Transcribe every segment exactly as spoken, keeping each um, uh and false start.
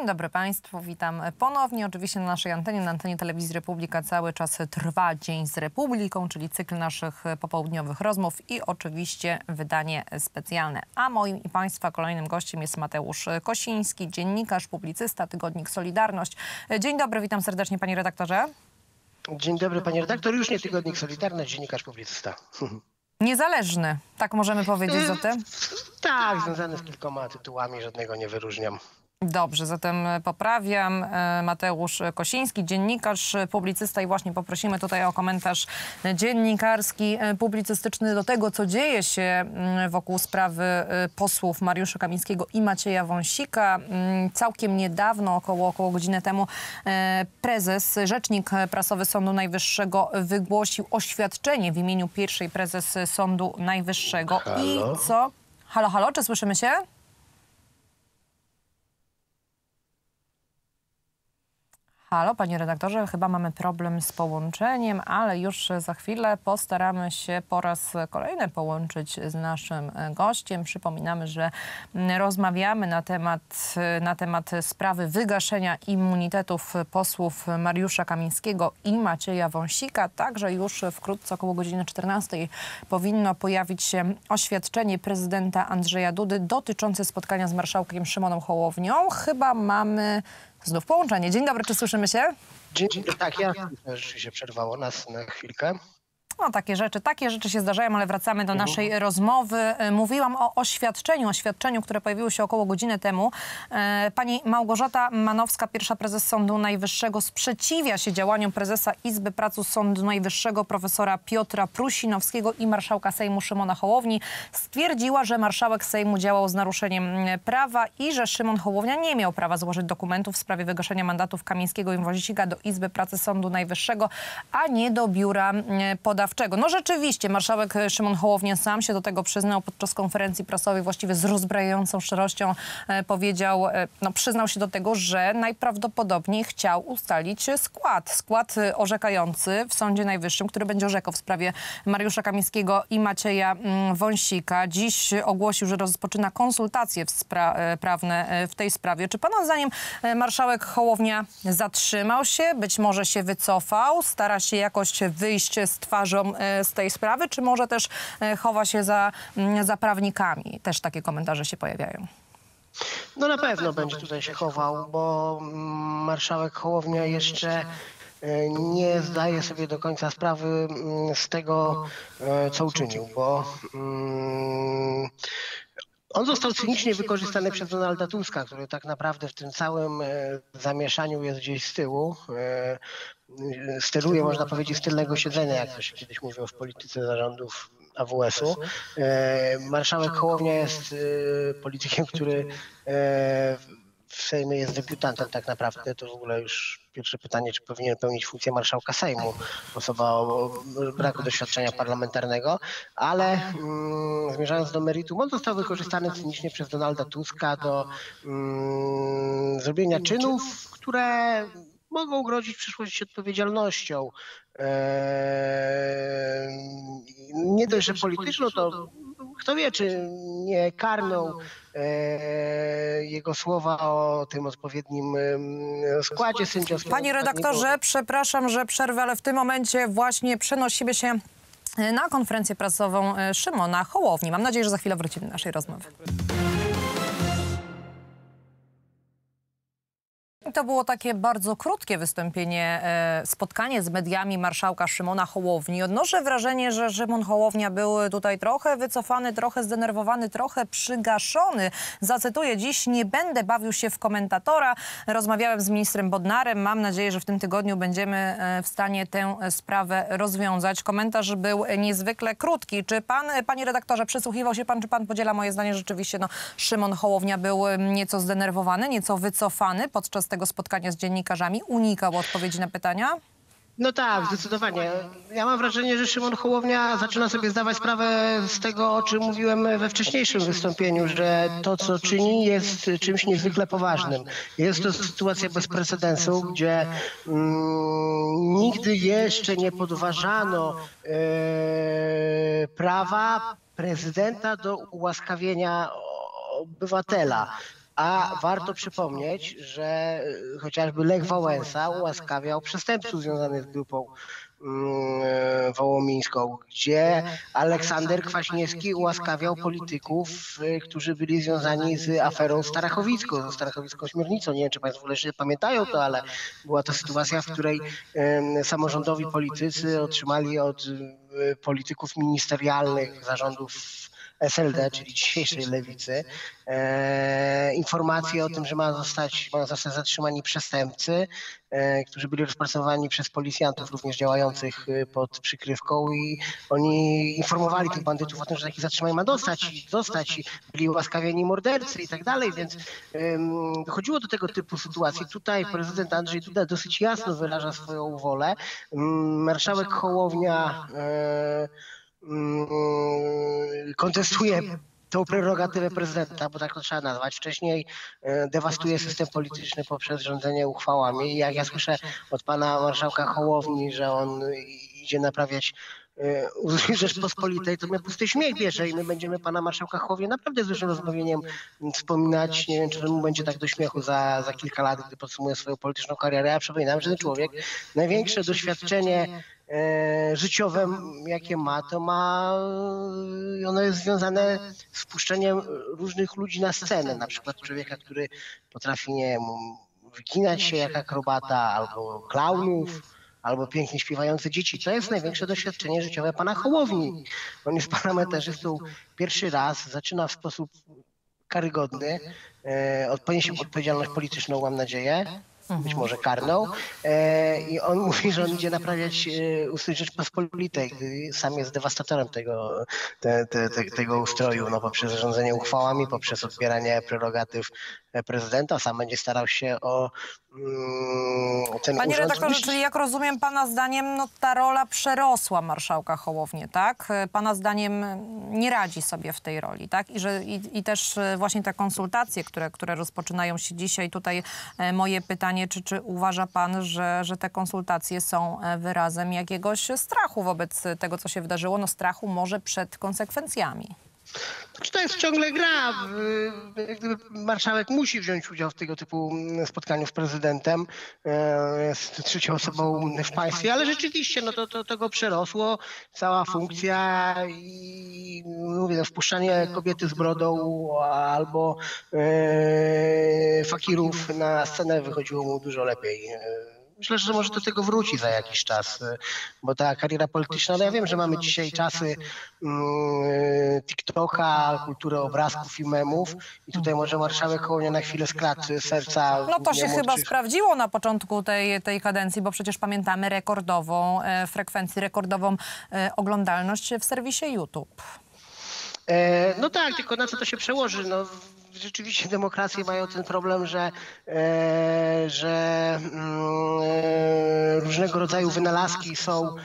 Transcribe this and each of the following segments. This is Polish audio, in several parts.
Dzień dobry Państwu, witam ponownie. Oczywiście na naszej antenie, na antenie Telewizji Republika cały czas trwa Dzień z Republiką, czyli cykl naszych popołudniowych rozmów i oczywiście wydanie specjalne. A moim i Państwa kolejnym gościem jest Mateusz Kosiński, dziennikarz, publicysta, tygodnik Solidarność. Dzień dobry, witam serdecznie Panie redaktorze. Dzień dobry Panie redaktor, już nie tygodnik Solidarność, dziennikarz, publicysta. Niezależny, tak możemy powiedzieć zatem? Tak, związany z kilkoma tytułami, żadnego nie wyróżniam. Dobrze, zatem poprawiam. Mateusz Kosiński, dziennikarz, publicysta i właśnie poprosimy tutaj o komentarz dziennikarski, publicystyczny do tego, co dzieje się wokół sprawy posłów Mariusza Kamińskiego i Macieja Wąsika. Całkiem niedawno, około, około godziny temu, prezes, rzecznik prasowy Sądu Najwyższego wygłosił oświadczenie w imieniu pierwszej prezes Sądu Najwyższego. Halo? I co? Halo, halo, czy słyszymy się? Halo, panie redaktorze, chyba mamy problem z połączeniem, ale już za chwilę postaramy się po raz kolejny połączyć z naszym gościem. Przypominamy, że rozmawiamy na temat, na temat sprawy wygaszenia immunitetów posłów Mariusza Kamińskiego i Macieja Wąsika. Także już wkrótce, około godziny czternastej, powinno pojawić się oświadczenie prezydenta Andrzeja Dudy dotyczące spotkania z marszałkiem Szymonem Hołownią. Chyba mamy znów połączenie. Dzień dobry, czy słyszymy się? Dzień dobry, tak, ja rzeczywiście przerwało nas na chwilkę. No takie rzeczy, takie rzeczy się zdarzają, ale wracamy do naszej uh. rozmowy. Mówiłam o oświadczeniu, oświadczeniu, które pojawiło się około godziny temu. Pani Małgorzata Manowska, pierwsza prezes Sądu Najwyższego, sprzeciwia się działaniom prezesa Izby Pracy Sądu Najwyższego profesora Piotra Prusinowskiego i marszałka Sejmu Szymona Hołowni. Stwierdziła, że marszałek Sejmu działał z naruszeniem prawa i że Szymon Hołownia nie miał prawa złożyć dokumentów w sprawie wygaszenia mandatów Kamińskiego i Wąsika do Izby Pracy Sądu Najwyższego, a nie do biura podawczego. No rzeczywiście, marszałek Szymon Hołownia sam się do tego przyznał podczas konferencji prasowej, właściwie z rozbrajającą szczerością e, powiedział, e, no przyznał się do tego, że najprawdopodobniej chciał ustalić skład, skład orzekający w Sądzie Najwyższym, który będzie orzekał w sprawie Mariusza Kamińskiego i Macieja mm, Wąsika. Dziś ogłosił, że rozpoczyna konsultacje w spra e, prawne e, w tej sprawie. Czy pana zdaniem e, marszałek Hołownia zatrzymał się, być może się wycofał, stara się jakoś wyjść z twarzą z tej sprawy, czy może też chowa się za, za prawnikami? Też takie komentarze się pojawiają. No na pewno będzie tutaj się chował, bo marszałek Hołownia jeszcze nie zdaje sobie do końca sprawy z tego, co uczynił, bo on został cynicznie wykorzystany przez Donalda Tuska, który tak naprawdę w tym całym zamieszaniu jest gdzieś z tyłu. Steruje, można powiedzieć, z tylnego siedzenia, jak to się kiedyś mówiło w polityce zarządów A W S-u. Marszałek Hołownia jest politykiem, który w Sejmie jest debiutantem tak naprawdę. To w ogóle już pierwsze pytanie, czy powinien pełnić funkcję marszałka Sejmu. Osoba o braku doświadczenia parlamentarnego. Ale mm, zmierzając do meritum, on został wykorzystany cynicznie przez Donalda Tuska do mm, zrobienia czynów, które mogą grozić w przyszłości odpowiedzialnością. Eee, nie dość, że polityczną, to kto wie, czy nie karną eee, jego słowa o tym odpowiednim e, składzie sędziowskim. Panie redaktorze, przepraszam, że przerwę, ale w tym momencie właśnie przenosimy się na konferencję prasową Szymona Hołowni. Mam nadzieję, że za chwilę wrócimy do naszej rozmowy. To było takie bardzo krótkie wystąpienie, e, spotkanie z mediami marszałka Szymona Hołowni. Odnoszę wrażenie, że Szymon Hołownia był tutaj trochę wycofany, trochę zdenerwowany, trochę przygaszony. Zacytuję: dziś nie będę bawił się w komentatora. Rozmawiałem z ministrem Bodnarem. Mam nadzieję, że w tym tygodniu będziemy e, w stanie tę sprawę rozwiązać. Komentarz był niezwykle krótki. Czy pan, panie redaktorze, przysłuchiwał się pan, czy pan podziela moje zdanie? Rzeczywiście no, Szymon Hołownia był nieco zdenerwowany, nieco wycofany podczas tego spotkania z dziennikarzami, unikał odpowiedzi na pytania? No tak, zdecydowanie. Ja mam wrażenie, że Szymon Hołownia zaczyna sobie zdawać sprawę z tego, o czym mówiłem we wcześniejszym wystąpieniu, że to, co czyni, jest czymś niezwykle poważnym. Jest to sytuacja bez precedensu, gdzie mm, nigdy jeszcze nie podważano e, prawa prezydenta do ułaskawienia obywatela. A warto przypomnieć, że chociażby Lech Wałęsa ułaskawiał przestępców związanych z grupą mm, wołomińską, gdzie Aleksander Kwaśniewski ułaskawiał polityków, y, którzy byli związani z aferą starachowicką, ze starachowicką śmiernicą. Nie wiem, czy państwo w ogóle jeszcze pamiętają to, ale była to sytuacja, w której y, samorządowi politycy otrzymali od y, polityków ministerialnych, zarządów S L D, czyli dzisiejszej lewicy, e, informacje o tym, że mają zostać, mają zostać zatrzymani przestępcy, e, którzy byli rozpracowani przez policjantów również działających pod przykrywką i oni informowali tych bandytów o tym, że takie zatrzymanie ma dostać, zostać, byli ułaskawieni mordercy i tak dalej, więc um, dochodziło do tego typu sytuacji. Tutaj prezydent Andrzej Duda dosyć jasno wyraża swoją wolę. Um, marszałek Hołownia e, kontestuje tą prerogatywę prezydenta, bo tak to trzeba nazwać. Wcześniej dewastuje system polityczny poprzez rządzenie uchwałami. I jak ja słyszę od pana marszałka Hołowni, że on idzie naprawiać Urząd Rzeczpospolitej, to mnie pusty śmiech bierze i my będziemy pana marszałka Hołownię naprawdę z dużym rozbawieniem wspominać. Nie wiem, czy mu będzie tak do śmiechu za, za kilka lat, gdy podsumuje swoją polityczną karierę. Ja przypominam, że ten człowiek największe doświadczenie e, życiowe, jakie ma, to ma, ono jest związane z wpuszczeniem różnych ludzi na scenę. Na przykład człowieka, który potrafi, nie wiem, wyginać się jak akrobata, albo klaunów, albo pięknie śpiewające dzieci. To jest największe doświadczenie życiowe pana Hołowni. On jest parlamentarzystą pierwszy raz, zaczyna w sposób karygodny, e, poniesie odpowiedzialność polityczną, mam nadzieję, być może karną. E, I on mówi, że on idzie naprawiać e, ustrój Rzeczpospolitej, gdy sam jest dewastatorem tego, te, te, te, tego ustroju, no, poprzez zarządzanie uchwałami, poprzez odbieranie prerogatyw prezydenta. Sam będzie starał się o mm, ten Panie urząd. redaktorze, czyli jak rozumiem, pana zdaniem no, ta rola przerosła marszałka Hołownię, tak? Pana zdaniem nie radzi sobie w tej roli, tak? I, że, i, i też właśnie te konsultacje, które, które rozpoczynają się dzisiaj. Tutaj moje pytanie, czy, czy uważa pan, że, że te konsultacje są wyrazem jakiegoś strachu wobec tego, co się wydarzyło? No strachu może przed konsekwencjami. To jest ciągle gra. Gdyby marszałek musi wziąć udział w tego typu spotkaniu z prezydentem, jest trzecią osobą w państwie, ale rzeczywiście no to, to, to go przerosło, cała funkcja i mówię, no, wpuszczanie kobiety z brodą albo e, fakirów na scenę wychodziło mu dużo lepiej. Myślę, że może do tego wróci za jakiś czas, bo ta kariera polityczna, no ja wiem, że mamy dzisiaj czasy mm, TikToka, kulturę obrazków i memów i tutaj może marszałek Hołownia na chwilę skradł serca. No to się młodszych. chyba sprawdziło na początku tej, tej kadencji, bo przecież pamiętamy rekordową e, frekwencję, rekordową e, oglądalność w serwisie YouTube. E, no tak, tylko na co to się przełoży? No, rzeczywiście demokracje mają ten problem, że, e, że mm, e, różnego rodzaju wynalazki są,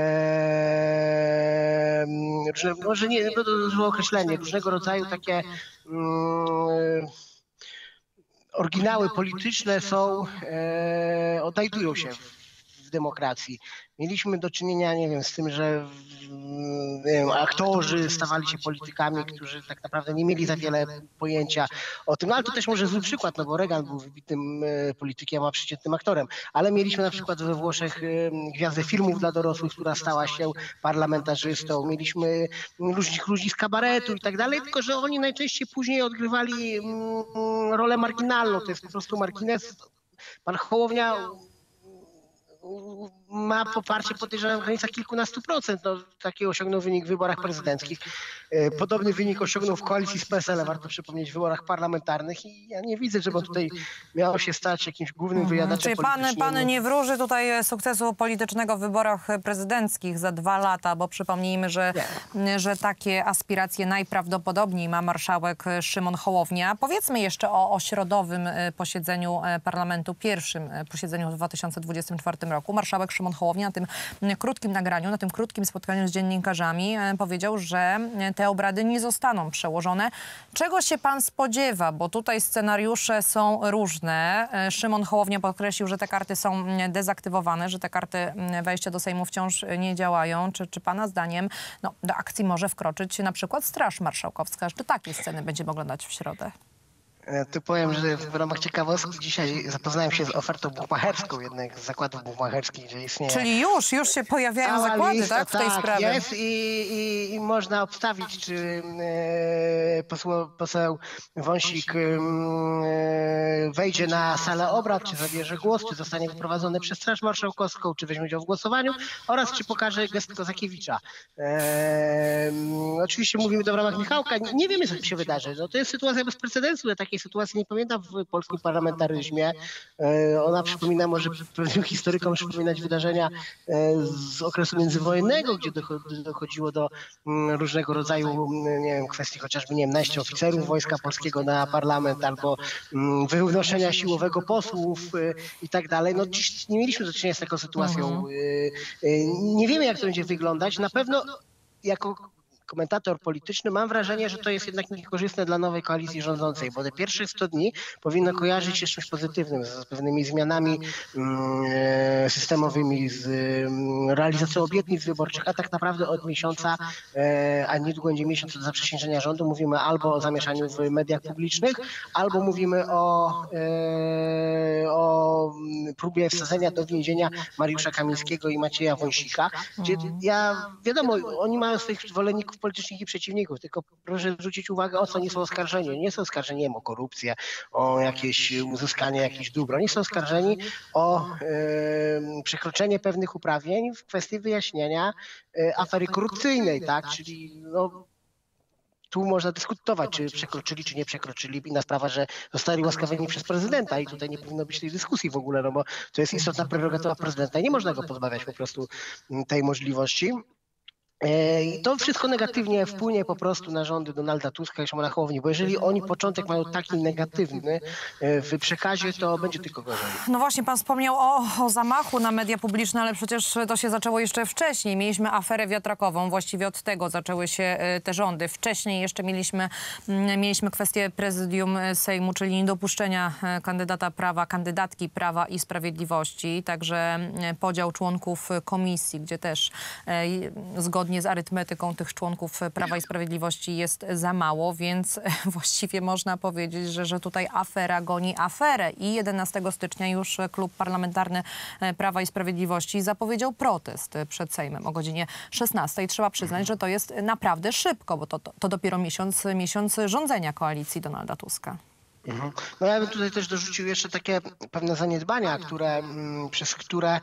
e, różne, może nie, no to złe określenie, różnego rodzaju takie mm, oryginały polityczne są, e, odnajdują się w demokracji. Mieliśmy do czynienia, nie wiem, z tym, że nie wiem, aktorzy stawali się politykami, którzy tak naprawdę nie mieli za wiele pojęcia o tym. No ale to też może zły przykład, no bo Reagan był wybitnym politykiem, a przeciętnym aktorem. Ale mieliśmy na przykład we Włoszech gwiazdę filmów dla dorosłych, która stała się parlamentarzystą. Mieliśmy różnych ludzi z kabaretu i tak dalej, tylko że oni najczęściej później odgrywali rolę marginalną. To jest po prostu margines. Pan Hołownia ma poparcie, podejrzewam, w granicach kilkunastu procent. No, taki osiągnął wynik w wyborach prezydenckich. Podobny wynik osiągnął w koalicji z P S L-em, warto przypomnieć, w wyborach parlamentarnych i ja nie widzę, żeby on tutaj miał się stać jakimś głównym wyjadaczem Czyli politycznym. pan, pan nie wróży tutaj sukcesu politycznego w wyborach prezydenckich za dwa lata, bo przypomnijmy, że, że takie aspiracje najprawdopodobniej ma marszałek Szymon Hołownia. Powiedzmy jeszcze o, o środowym posiedzeniu parlamentu, pierwszym posiedzeniu w dwa tysiące dwudziestym czwartym roku. Marszałek Szymon Hołownia na tym krótkim nagraniu, na tym krótkim spotkaniu z dziennikarzami powiedział, że te obrady nie zostaną przełożone. Czego się pan spodziewa? Bo tutaj scenariusze są różne. Szymon Hołownia podkreślił, że te karty są dezaktywowane, że te karty wejścia do Sejmu wciąż nie działają. Czy, czy pana zdaniem no, do akcji może wkroczyć na przykład Straż Marszałkowska? Czy takie sceny będziemy oglądać w środę? Tu powiem, że w ramach ciekawostki dzisiaj zapoznałem się z ofertą bukmacherską jednego z zakładów bukmacherskich, gdzie istnieje. Czyli już, już się pojawiają Cała zakłady, lista, tak, w tej tak, sprawie? jest i, i, i można obstawić, czy e, poseł, poseł Wąsik e, wejdzie na salę obrad, czy zabierze głos, czy zostanie wyprowadzony przez Straż Marszałkowską, czy weźmie udział w głosowaniu oraz czy pokaże gest Kozakiewicza. E, oczywiście mówimy to w ramach Michałka. Nie wiemy, co się wydarzy. No, to jest sytuacja bez precedensu. Ja takiej sytuacji nie pamiętam w polskim parlamentaryzmie. E, ona przypomina, może pewnym historykom przypominać wydarzenia e, z okresu międzywojennego, gdzie dochodziło do mm, różnego rodzaju nie wiem, kwestii, chociażby nie wiem, najścia oficerów Wojska Polskiego na parlament albo mm, wynoszenia siłowego posłów y, i tak dalej. No dziś nie mieliśmy do czynienia z taką sytuacją. Y, y, nie wiemy, jak to będzie wyglądać. Na pewno jako komentator polityczny mam wrażenie, że to jest jednak niekorzystne dla nowej koalicji rządzącej, bo te pierwsze sto dni powinno kojarzyć się z czymś pozytywnym, z pewnymi zmianami mm, systemowymi, z mm, realizacją obietnic wyborczych, a tak naprawdę od miesiąca, e, a niedługo będzie miesiąc od zaprzysiężenia rządu, mówimy albo o zamieszaniu w mediach publicznych, albo mówimy o, e, o próbie wsadzenia do więzienia Mariusza Kamińskiego i Macieja Wąsika, gdzie ja, wiadomo, oni mają swoich zwolenników politycznych i przeciwników, tylko proszę zwrócić uwagę, o co nie są oskarżeni. Nie są oskarżeni o korupcję, o jakieś uzyskanie jakichś dóbr. Oni są oskarżeni o e, przekroczenie pewnych uprawnień w kwestii wyjaśnienia e, afery korupcyjnej, tak? Czyli no, tu można dyskutować, czy przekroczyli, czy nie przekroczyli. Inna sprawa, że zostali łaskawieni przez prezydenta i tutaj nie powinno być tej dyskusji w ogóle, no bo to jest istotna prerogatywa prezydenta i nie można go pozbawiać po prostu tej możliwości. I to wszystko negatywnie wpłynie po prostu na rządy Donalda Tuska i Szymona Hołowni, bo jeżeli oni początek mają taki negatywny w przekazie, to będzie tylko gorzej. No właśnie, pan wspomniał o, o zamachu na media publiczne, ale przecież to się zaczęło jeszcze wcześniej. Mieliśmy aferę wiatrakową, właściwie od tego zaczęły się te rządy. Wcześniej jeszcze mieliśmy, mieliśmy kwestię prezydium Sejmu, czyli niedopuszczenia kandydata prawa, kandydatki Prawa i Sprawiedliwości, także podział członków komisji, gdzie też zgodnie z arytmetyką tych członków Prawa i Sprawiedliwości jest za mało, więc właściwie można powiedzieć, że, że tutaj afera goni aferę. I jedenastego stycznia już Klub Parlamentarny Prawa i Sprawiedliwości zapowiedział protest przed Sejmem o godzinie szesnastej. Trzeba przyznać, że to jest naprawdę szybko, bo to, to, to dopiero miesiąc, miesiąc rządzenia koalicji Donalda Tuska. Mhm. No ja bym tutaj też dorzucił jeszcze takie pewne zaniedbania, które, przez które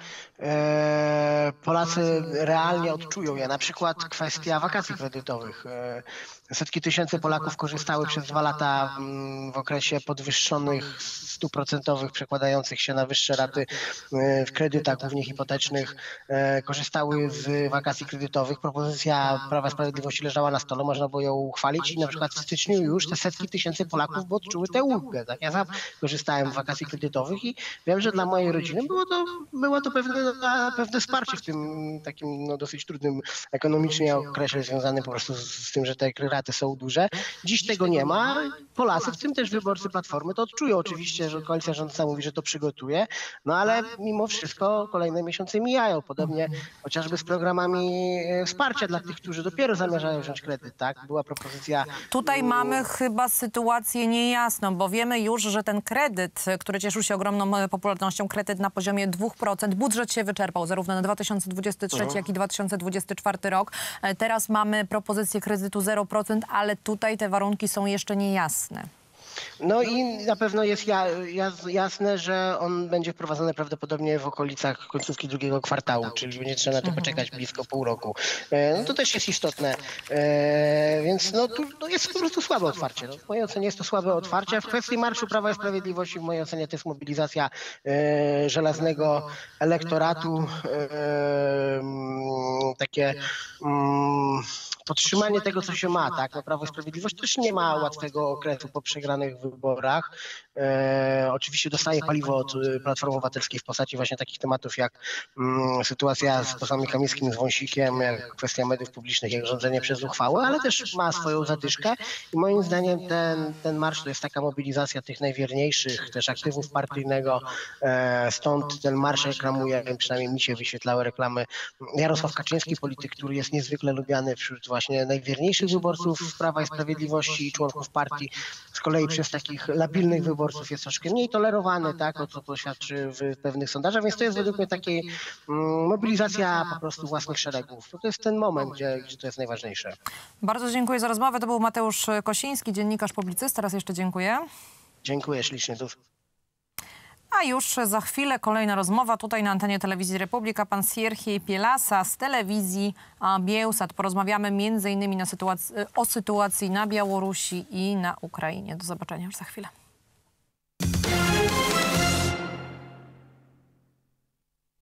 e, Polacy realnie odczują je. Na przykład kwestia wakacji kredytowych. E, setki tysięcy Polaków korzystały przez dwa lata w okresie podwyższonych stóp procentowych przekładających się na wyższe raty e, w kredytach, głównie hipotecznych. E, korzystały z wakacji kredytowych. Propozycja Prawa i Sprawiedliwości leżała na stole, można było ją uchwalić i na przykład w styczniu już te setki tysięcy Polaków by odczuły tę ulgę. Tak? Ja sam korzystałem z wakacji kredytowych i wiem, że dla mojej rodziny było to, było to pewne, pewne wsparcie w tym takim no, dosyć trudnym ekonomicznie okresie związanym po prostu z, z tym, że te raty są duże. Dziś tego nie ma. Polacy, w tym też wyborcy Platformy, to odczują oczywiście, że koalicja rządząca mówi, że to przygotuje, no ale mimo wszystko kolejne miesiące mijają. Podobnie chociażby z programami wsparcia dla tych, którzy dopiero zamierzają wziąć kredyt. Tak? Była propozycja... Tutaj mamy chyba sytuację niejasną, bo wiemy już, że ten kredyt, który cieszył się ogromną popularnością, kredyt na poziomie dwóch procent, budżet się wyczerpał zarówno na dwa tysiące dwudziesty trzeci, uh-huh. jak i dwa tysiące dwudziesty czwarty rok. Teraz mamy propozycję kredytu zero procent, ale tutaj te warunki są jeszcze niejasne. No i na pewno jest jasne, że on będzie wprowadzony prawdopodobnie w okolicach końcówki drugiego kwartału, czyli będzie trzeba na to poczekać blisko pół roku. No to też jest istotne, więc no tu no jest po prostu słabe otwarcie. No, w mojej ocenie jest to słabe otwarcie. W kwestii Marszu Prawa i Sprawiedliwości w mojej ocenie to jest mobilizacja e, żelaznego elektoratu, e, takie mm, podtrzymanie tego, co się ma. Tak? No, Prawo i Sprawiedliwość też nie ma łatwego okresu po przegranych wyborach. E, oczywiście dostaje paliwo od Platformy Obywatelskiej w postaci właśnie takich tematów jak mm, sytuacja z posłami Kamińskim, z Wąsikiem, jak kwestia mediów publicznych, jak rządzenie przez uchwałę, ale też ma swoją zadyszkę i moim zdaniem ten, ten marsz to jest taka mobilizacja tych najwierniejszych też aktywów partyjnego. E, stąd ten marsz reklamuje, przynajmniej mi się wyświetlały reklamy, Jarosław Kaczyński, polityk, który jest niezwykle lubiany wśród właśnie właśnie najwierniejszych wyborców Prawa i Sprawiedliwości i członków partii. Z kolei przez takich labilnych wyborców jest troszkę mniej tolerowany, tak, o co to świadczy w pewnych sondażach, więc to jest według mnie takiej mm, mobilizacja po prostu własnych szeregów. To jest ten moment, gdzie, gdzie to jest najważniejsze. Bardzo dziękuję za rozmowę. To był Mateusz Kosiński, dziennikarz, publicysta. Raz jeszcze dziękuję. Dziękuję ślicznie. Do... A już za chwilę kolejna rozmowa tutaj na antenie Telewizji Republika. Pan Sierhiej Pielasa z telewizji Biełsat. Porozmawiamy między innymi na sytuacji, o sytuacji na Białorusi i na Ukrainie. Do zobaczenia już za chwilę.